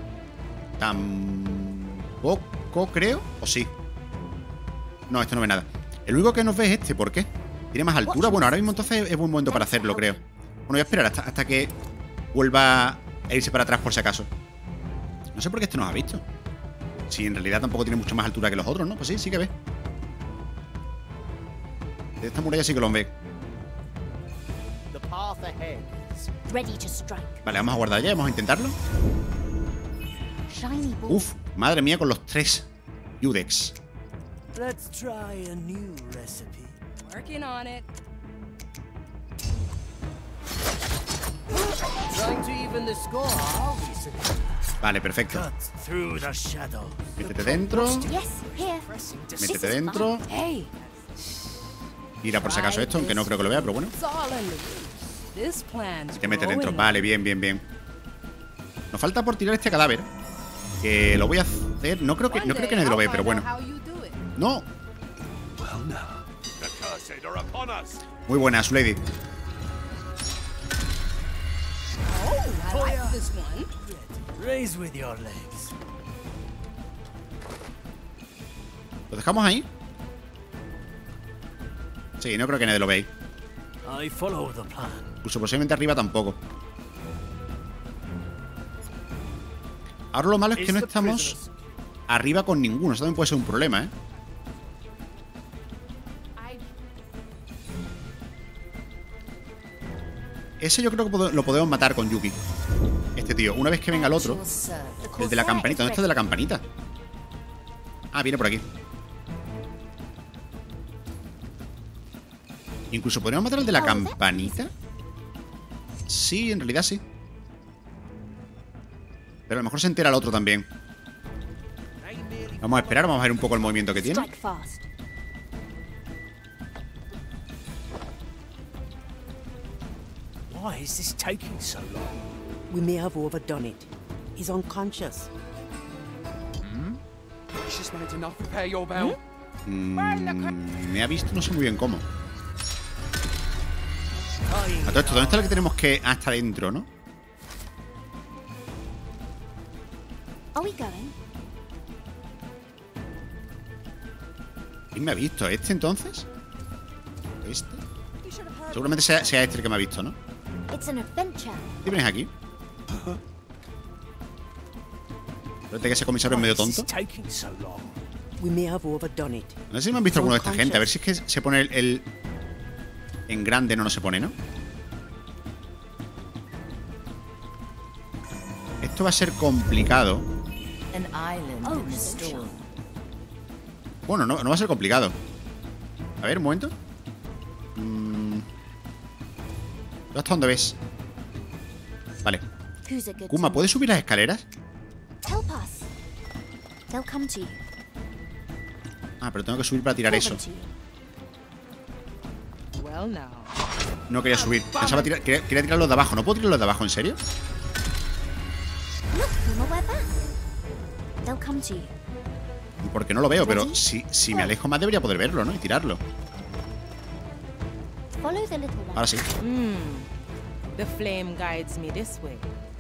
Tampoco, creo. ¿O sí? No, este no ve nada. El único que nos ve es este. ¿Por qué? ¿Tiene más altura? Bueno, ahora mismo entonces es buen momento para hacerlo, creo. Bueno, voy a esperar hasta, hasta que vuelva a irse para atrás por si acaso. No sé por qué este nos ha visto. Si en realidad tampoco tiene mucho más altura que los otros, ¿no? Pues sí, sí que ve. De esta muralla sí que lo ve. The path ahead is Ready to strike. Vale, vamos a guardar ya, vamos a intentarlo. Shiny ball. Uf, madre mía, con los tres Yudex. Let's try a new recipe. Working on it. trying to even the score, are we, sir? Vale, perfecto. Cut through the shadows. Métete dentro. Yes, here. Métete dentro. Hey, Tira por si acaso esto, aunque no creo que lo vea, pero bueno. it's all in the roots. This plan's Te mete dentro. growing. Vale, bien, bien, bien. Nos falta por tirar este cadáver. Que lo voy a hacer. No creo que, no creo que nadie lo ve, pero bueno. How you do it. No. Well now. The cursed are upon us. Muy buena, su lady. Oh, I like this one. Raise with your legs. ¿Lo dejamos ahí? Sí, no creo que nadie lo vea. I follow the plan. Incluso posiblemente arriba tampoco. Ahora lo malo es que no estamos arriba con ninguno. Eso también puede ser un problema, ¿eh? Ese yo creo que lo podemos matar con Yuki. Este tío. Una vez que venga el otro. El de la campanita. ¿Dónde está el de la campanita? Ah, viene por aquí. Incluso podríamos matar al de la campanita. Sí, en realidad sí. Pero a lo mejor se entera el otro también. Vamos a esperar, vamos a ver un poco el movimiento que tiene. Why is this taking so long? We may have overdone it. He's unconscious. Hmm? Precious man did not prepare your bell. Mm, me ha visto, no sé muy bien cómo. A todo esto, ¿dónde está el que tenemos que...? Ah, está dentro, ¿no? Are we going? ¿Quién me ha visto? ¿Este entonces? ¿Este? Seguramente sea, sea este el que me ha visto, ¿no? It's an adventure. ¿Qué vienes aquí? Espérate que ese comisario es medio tonto. We may have overdone it. No sé si me han visto alguno de esta gente. A ver si es que se pone el... el... En grande no, no se pone, ¿no? Esto va a ser complicado. Bueno, no, no va a ser complicado. A ver, un momento. Mm. ¿Hasta dónde ves? Vale. Kuma, ¿puedes subir las escaleras? Ah, pero tengo que subir para tirar eso. No quería subir. Pensaba tirar, quería, quería tirar los de abajo. ¿No puedo tirar los de abajo? ¿En serio? Porque no lo veo, pero si, si me alejo más debería poder verlo, ¿no? Y tirarlo. Ahora sí. Mm. The flame guides me this way.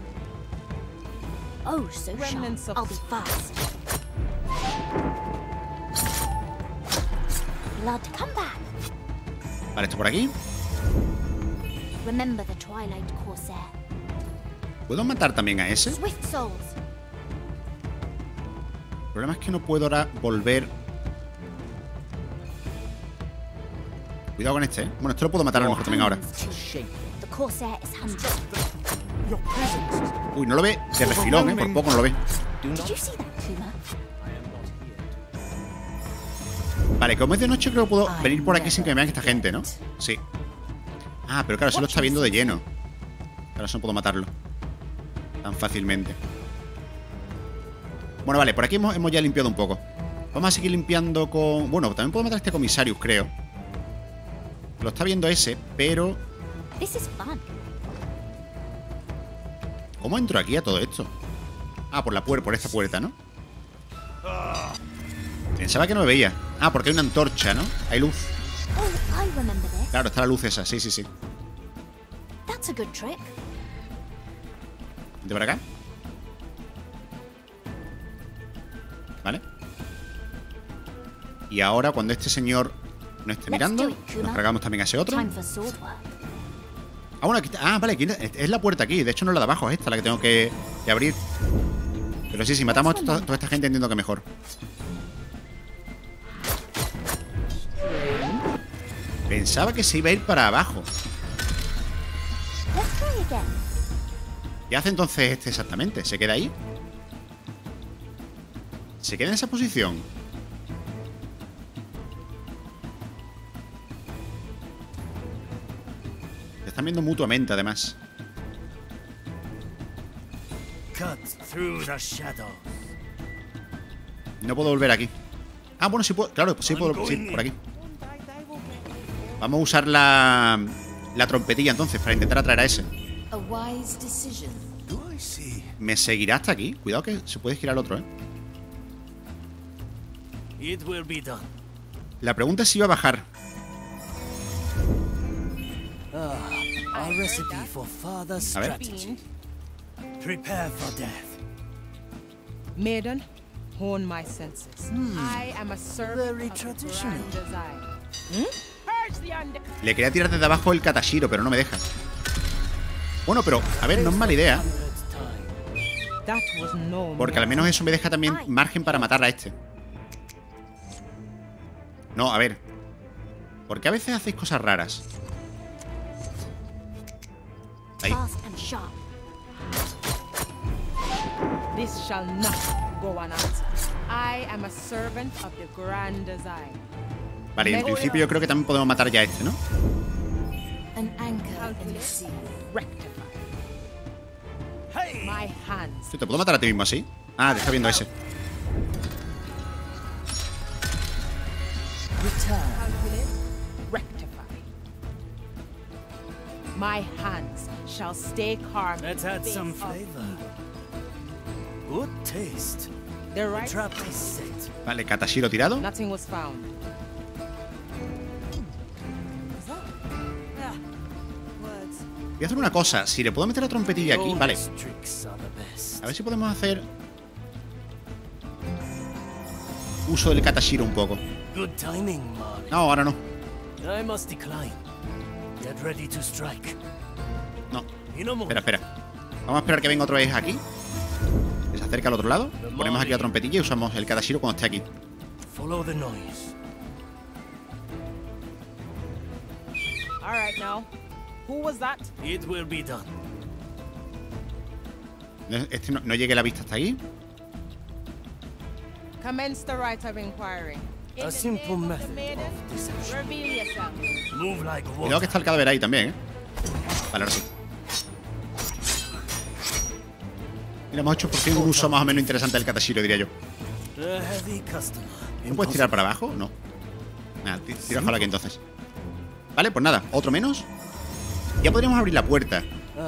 Oh, so sharp. I'll be fast. Blood, come back. Vale, esto por aquí. Remember the Twilight Corsair. ¿Puedo matar también a ese? Swift souls. El problema es que no puedo ahora volver. Cuidado con este, ¿eh? Bueno, esto lo puedo matar a lo mejor también ahora. Uy, no lo ve de refilón, ¿eh? Por poco no lo ve. Vale, como es de noche creo que puedo venir por aquí sin que me vean esta gente, ¿no? Sí. Ah, pero claro, se lo está viendo de lleno. Claro, eso no puedo matarlo tan fácilmente. Bueno, vale, por aquí hemos, hemos ya limpiado un poco. Vamos a seguir limpiando con... Bueno, también puedo matar a este comisarius, creo. Lo está viendo ese, pero... ¿Cómo entro aquí a todo esto? Ah, por la puerta, por esta puerta, ¿no? Pensaba que no me veía. Ah, porque hay una antorcha, ¿no? Hay luz. Claro, está la luz esa, sí, sí, sí. ¿De por acá? Vale. Y ahora, cuando este señor no esté mirando, nos cargamos también a ese otro. Ah, bueno, aquí está. Ah, vale, aquí es la puerta aquí. De hecho, no es la de abajo, es esta la que tengo que, que abrir. Pero sí, si matamos a toda, toda esta gente, entiendo que mejor. Pensaba que se iba a ir para abajo. ¿Qué hace entonces este exactamente? ¿Se queda ahí? ¿Se queda en esa posición? Se están viendo mutuamente, además. No puedo volver aquí. Ah, bueno, sí puedo. Claro, sí puedo. Sí, por aquí. Vamos a usar la, la trompetilla entonces para intentar atraer a ese. ¿Me seguirá hasta aquí? Cuidado que se puede girar el otro, ¿eh? La pregunta es si va a bajar. A recipe for further strategy. Prepare for death. Maiden, hone my senses. Hmm. I am a servant Very of traditional. grand design. Hmm? Le quería tirar desde abajo el Katashiro, pero no me deja. Bueno, pero, a ver, no es mala idea. Porque al menos eso me deja también margen para matar a este. No, a ver. Porque a veces hacéis cosas raras. Ahí. This shall not go unanswered. I am a servant of the grand design. Vale, y en principio yo creo que también podemos matar ya a este, ¿no? An anchor in the sea. My hands. ¿Te puedo matar a ti mismo así? Ah, te está viendo ese. Rectify. My hands shall stay calm. Let's add some flavor. Good taste. The right trap is set. Vale, Katashiro tirado. Nothing was found. Voy a hacer una cosa. Si le puedo meter la trompetilla aquí, vale. A ver si podemos hacer uso del Katashiro un poco. Good timing, Marley. No, ahora no. I must decline. Get ready to strike. No. Espera, espera. Vamos a esperar que venga otra vez aquí. Que se acerque al otro lado. Ponemos aquí la trompetilla y usamos el Katashiro cuando esté aquí. Follow the noise. All right now. Who was that? It will be done. Este no, no llegue la vista hasta ahí. Commence the right of inquiry. A simple method of deception. Reveal yourself. Move like water. Cuidado que está el cadáver ahí también, ¿eh? Vale, ahora sí. Mira, hemos hecho por fin un uso más o menos interesante del Katashiro, diría yo. ¿No puedes tirar para abajo? No. Nada, tira ojalá aquí entonces. Vale, pues nada, otro menos. Ya podríamos abrir la puerta.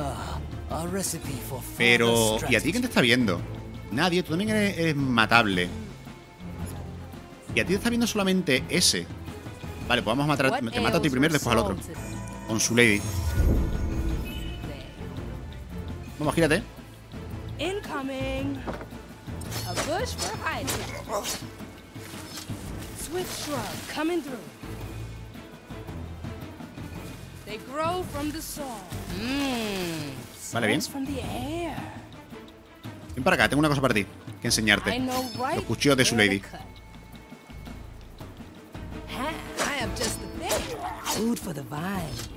Pero... ¿y a ti quién te está viendo? Nadie, tú también eres, eres matable. Y a ti te está viendo solamente ese. Vale, pues vamos a matar. Te mato a ti primero, después al otro. Con su lady. Vamos, gírate. Incoming. A bush for hiding. Swift shrub coming through. They grow from the soil. Mmm. Vale, bien. From the air. Ven para acá, tengo una cosa para ti que enseñarte. Los cuchillos de su lady. I am just the thing. Food for the vines.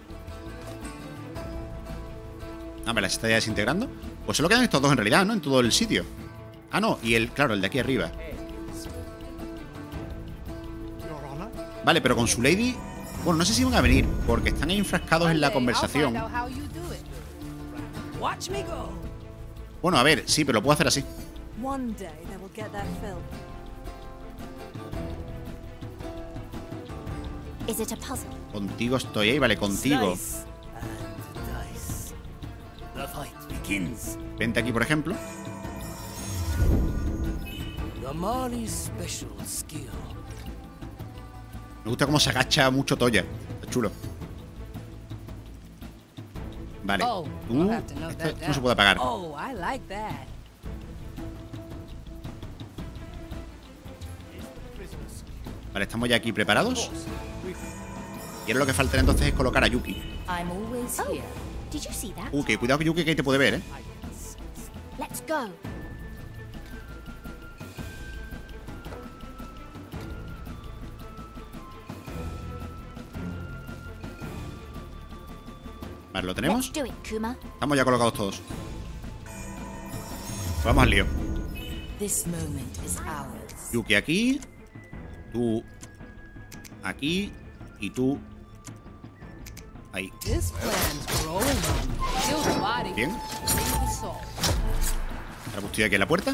Ah, me las está ya desintegrando. Pues solo quedan estos dos en realidad, ¿no? En todo el sitio. Ah, no, y el, claro, el de aquí arriba. Vale, pero con su lady... Bueno, no sé si van a venir, porque están ahí enfrascados en la conversación. Bueno, a ver, sí, pero lo puedo hacer así. Contigo estoy ahí, vale, contigo. Vente aquí, por ejemplo. Me gusta cómo se agacha mucho Toya. Está chulo. Vale. Uh, esto, esto no se puede apagar. Vale, estamos ya aquí preparados. Y ahora lo que falta entonces es colocar a Yuki. Uh, que cuidado que Yuki que ahí te puede ver, ¿eh? Let's go. Vale, ¿lo tenemos? Estamos ya colocados todos. Vamos al lío. Yuki aquí. Tú aquí. Y tú ahí. Bien. Ahora estoy aquí en la puerta.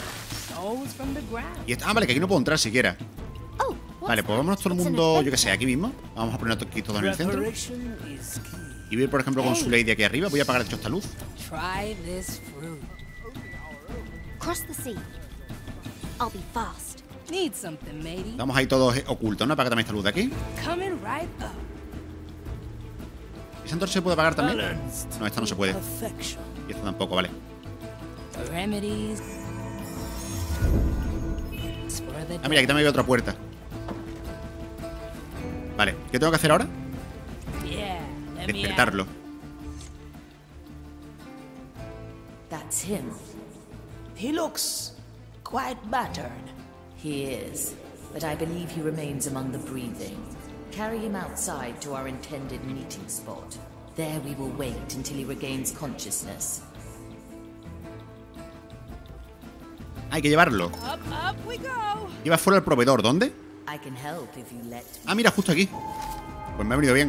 Y esta, ah, vale, que aquí no puedo entrar siquiera. Vale, pues vámonos todo el mundo, yo que sé, aquí mismo. Vamos a poner aquí todos en el centro. Y voy a ir, por ejemplo, con su lady aquí arriba. Voy a apagar de hecho esta luz. Vamos ahí todos ocultos, ¿no? Apaga también esta luz de aquí. ¿Esa entonces se puede apagar también? No, esta no se puede. Y esta tampoco, vale. Ah, mira, aquí también hay otra puerta. Vale, ¿qué tengo que hacer ahora? Yeah, let me Despertarlo. That's him. He looks quite battered. He is, but I believe he remains among the breathing. Carry him outside to our intended meeting spot. There we will wait until he regains consciousness. Hay que llevarlo. Up, up we go. Lleva fuera al proveedor. ¿Dónde? I can help if you let me. Ah, mira, justo aquí. Pues me ha venido bien.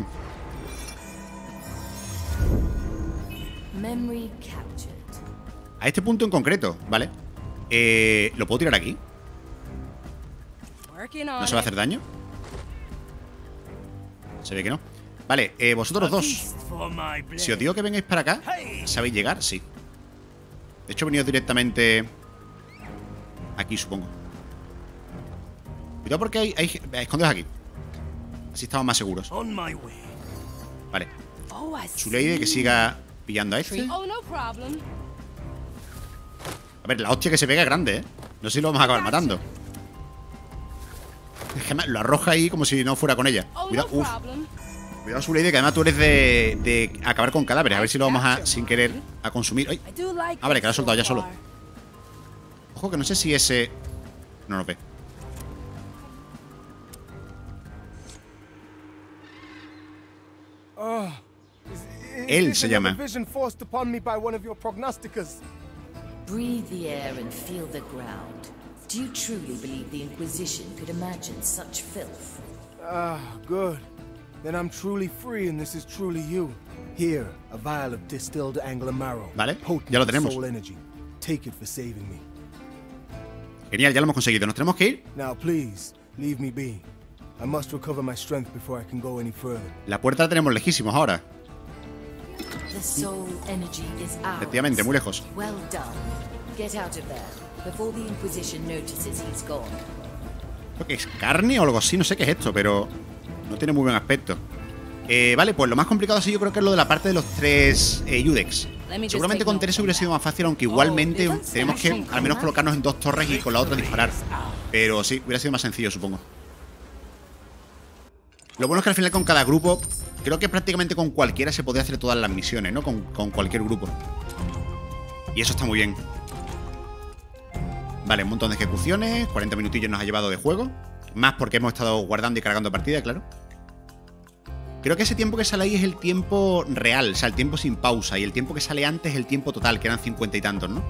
Memory captured. A este punto en concreto, ¿vale? Eh, ¿Lo puedo tirar aquí? Working on ¿No se va a hacer daño? Se ve que no. Vale, eh, vosotros dos. Si os digo que vengáis para acá, ¿sabéis llegar? Sí. De hecho, he venido directamente aquí, supongo. Cuidado porque hay... hay escondeos aquí. Así estamos más seguros. Vale. Zuleide que siga pillando a este. Oh, no problem. A ver, la hostia que se pega es grande, ¿eh? No sé si lo vamos a acabar matando. Es que lo arroja ahí como si no fuera con ella. Cuidado, uff. Cuidado, Zuleide, que además tú eres de, de acabar con cadáveres. A ver si lo vamos a, sin querer, a consumir. ¡Ay! Ah, vale, que lo ha soltado ya solo. Ojo, que no sé si ese... No lo ve. Él se llama. Breathe the air and feel the ground. Do you truly believe the Inquisition could imagine such filth? Ah, good. Then I'm truly free and this is truly you. Here, a vial of distilled Anglo-Marrow. Vale, ya lo tenemos. Soul energy. Take it for saving me. Genial, ya lo hemos conseguido. ¿Nos tenemos que ir? Now, please, leave me be. I must recover my strength before I can go any further. La puerta la tenemos lejísimos ahora. The soul energy is ours. Efectivamente, muy lejos. Well done. Get out of there before the Inquisition notices he's gone. Creo que es carne o algo así, no sé qué es esto, pero no tiene muy buen aspecto. Eh, vale, pues lo más complicado sí yo creo que es lo de la parte de los tres eh, Yudex. Seguramente con tres hubiera sido más fácil, aunque igualmente tenemos que al menos colocarnos en dos torres y con la otra disparar. Pero sí, hubiera sido más sencillo, supongo. Lo bueno es que al final con cada grupo, creo que prácticamente con cualquiera se podría hacer todas las misiones, ¿no? Con, con cualquier grupo. Y eso está muy bien. Vale, un montón de ejecuciones, cuarenta minutillos nos ha llevado de juego. Más porque hemos estado guardando y cargando partida, claro. Creo que ese tiempo que sale ahí es el tiempo real, o sea, el tiempo sin pausa. Y el tiempo que sale antes es el tiempo total, que eran cincuenta y tantos, ¿no?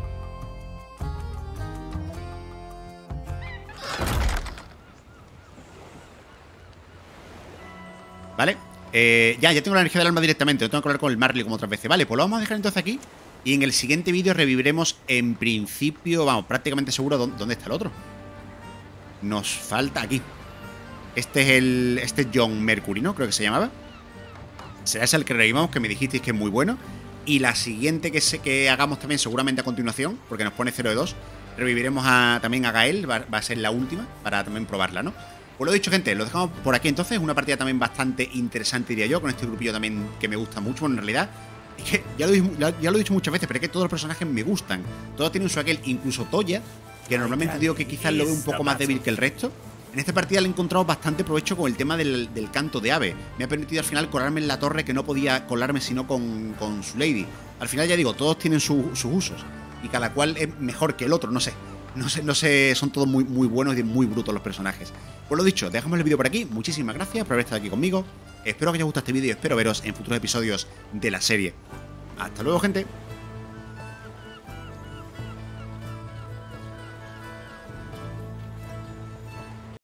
Vale, eh, ya, ya tengo la energía del alma directamente. No tengo que hablar con el Marley como otras veces. Vale, pues lo vamos a dejar entonces aquí. Y en el siguiente vídeo reviviremos en principio, vamos, prácticamente seguro dónde, dónde está el otro. Nos falta aquí. Este es el... Este es John Mercury, ¿no? Creo que se llamaba. Será ese el que revivamos, que me dijisteis que es muy bueno. Y la siguiente que, se, que hagamos también seguramente a continuación, porque nos pone cero de dos, reviviremos a, también a Gael, va, va a ser la última, para también probarla, ¿no? Pues lo dicho, gente, lo dejamos por aquí entonces. Una partida también bastante interesante, diría yo, con este grupillo también que me gusta mucho. Bueno, en realidad, es que ya lo, ya lo he dicho muchas veces, pero es que todos los personajes me gustan. Todos tienen su aquel, incluso Toya, que normalmente digo que quizás lo veo un poco más débil que el resto. En esta partida le he encontrado bastante provecho con el tema del, del canto de ave. Me ha permitido al final colarme en la torre, que no podía colarme sino con, con su Lady. Al final, ya digo, todos tienen su, sus usos. Y cada cual es mejor que el otro, no sé. No sé, no sé, son todos muy, muy buenos y muy brutos los personajes. Pues lo dicho, dejamos el vídeo por aquí. Muchísimas gracias por haber estado aquí conmigo. Espero que os haya gustado este vídeo y espero veros en futuros episodios de la serie. Hasta luego, gente.